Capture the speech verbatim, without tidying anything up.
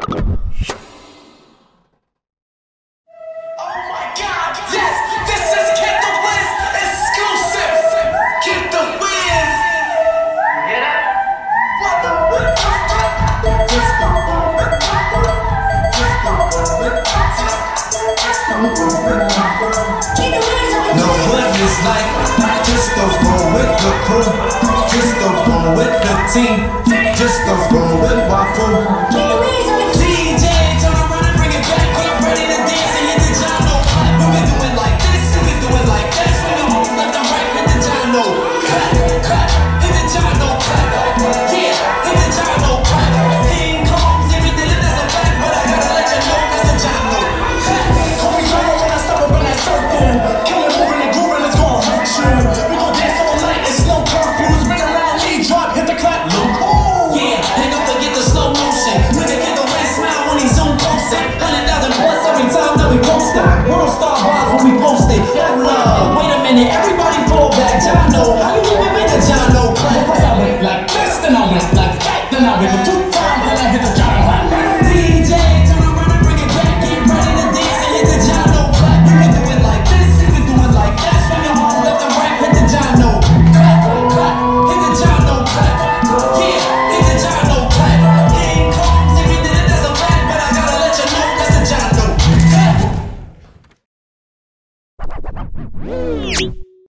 Just go roll with the crew, just go roll with the team, just go roll with Wafu. D J, turn around and bring it back, get ready to dance and hit the gyno. We can do it like this, we can do it like that, swing them on left and right, hit the gyno. Clap, clap, hit the gyno, clap, yeah, hit the gyno, clap. King Kong's everything, that's a fact, but I gotta let you know that's a gyno. Clap, call me gyno when I step up in that circle, kill it, moving and grooving, it's gonna hurt you. World star vibes when we post it. Wait a minute, every